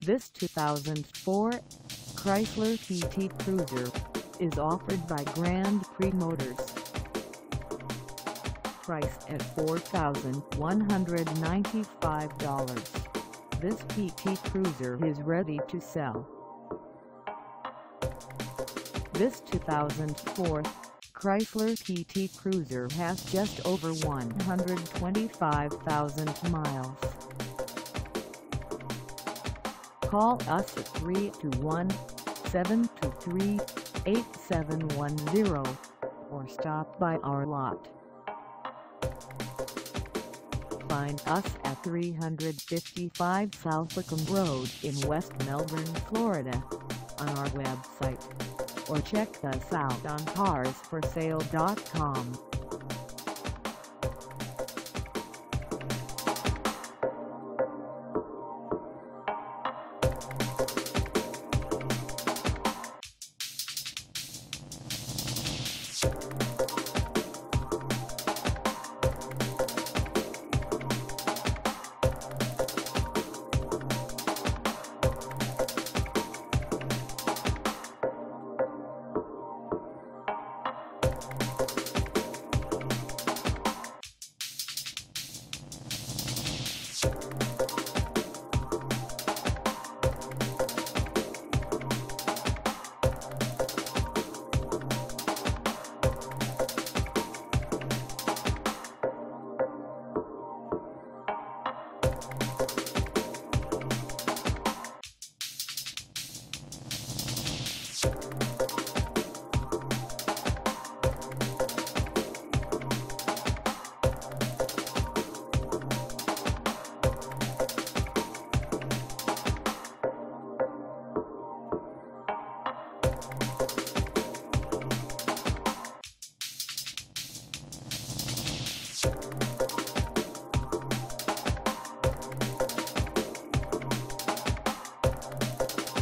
This 2004 Chrysler PT Cruiser is offered by Grand Prix Motors. Priced at $4,195, this PT Cruiser is ready to sell. This 2004 Chrysler PT Cruiser has just over 125,000 miles. Call us at 321-723-8710 or stop by our lot. Find us at 355 South Wickham Road in West Melbourne, Florida, on our website, or check us out on carsforsale.com. You